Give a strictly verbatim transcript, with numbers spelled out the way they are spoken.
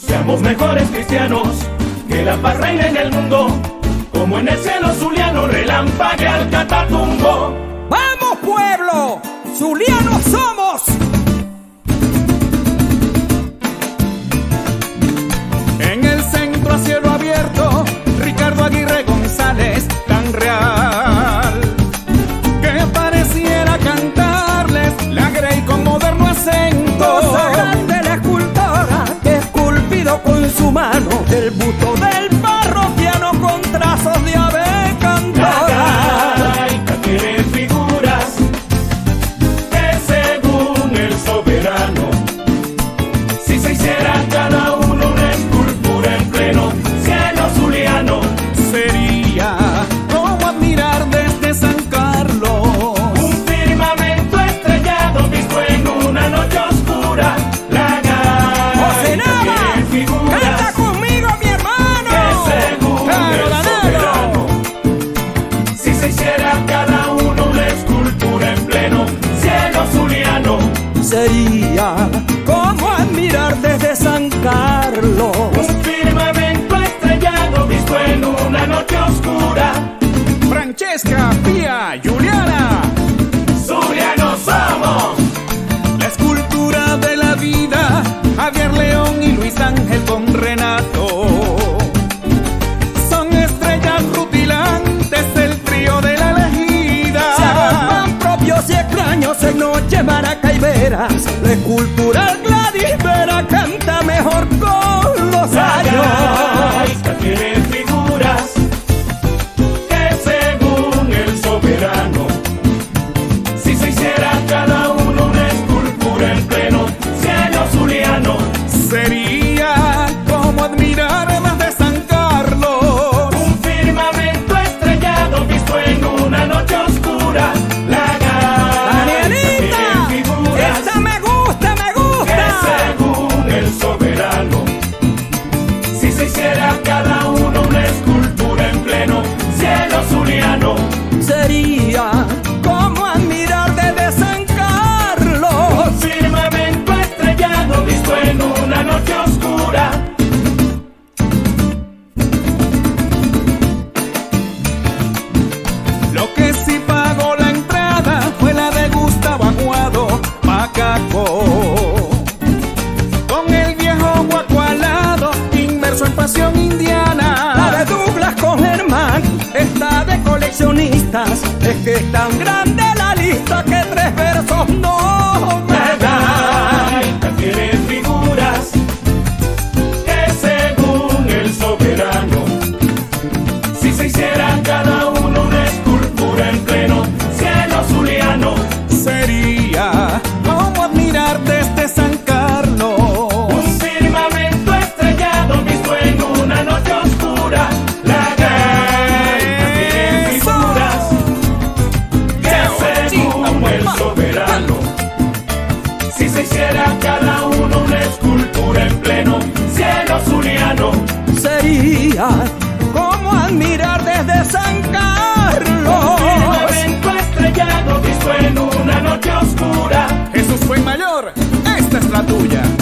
Seamos mejores cristianos, que la paz reine en el mundo, como en el cielo zuliano relampague al Catatumbo. ¡Vamos, pueblo! ¡Zulianos somos! En el centro a cielo abierto, Ricardo Aguirre González, tan real, que pareciera cantarles la Grey con moderno acento. Cosa grande la escultora que esculpido con su mano el busto del parroquiano con trazos de ave cantora. La gaita tiene figuras que según el soberano, si se hiciera cada uno una escultura en pleno cielo zuliano, sería como admirar desde San Carlos un firmamento estrellado visto en una noche oscura. La gaita tiene figuras ¡Canta conmigo, mi hermano! que según ¡Claro, el ganado! soberano, si se hiciera cada uno una escultura en pleno cielo zuliano, Sería como admirar desde San Carlos un firmamento estrellado visto en una noche oscura. Francesca, Pía, Juliana, Zulianos somos. la escultura de la vida, Javier León y Luis Ángel con Renato, son estrellas rutilantes del trío de la elegida. se agrupan propios y extraños en noche maracaiberas. La escultura Gladys Vera canta mejor con los La años. gaita tiene figuras que según el soberano, si se hiciera cada uno una escultura en pleno cielo zuliano, Sería como admirar más de San Carlos un firmamento estrellado visto en una noche oscura. La gaita tiene ¡Danielita! figuras ¡Esta me gusta, me que gusta! según el soberano, si se hiciera cada uno una escultura en pleno cielo zuliano, Sería como admirar desde San Carlos un firmamento estrellado visto en una noche oscura. Lo que sí pagó la entrada fue la de Gustavo Aguado, Macaco, con el viejo guacualado inmerso en pasión La indiana. de Douglas con Germán está de coleccionistas. Es que es tan grande la lista que tres versos no me La dan. gaita tiene figuras que según el soberano, si se hiciera cada uno una escultura en pleno cielo zuliano, Sería como admirar desde San Carlos un firmamento estrellado visto en una noche oscura. La gaita tiene figuras que según el soberano, si se hiciera cada uno una escultura en pleno cielo zuliano, Sería como admirar desde San Carlos firmamento estrellado visto en una noche oscura. Jesús fue mayor, esta es la tuya.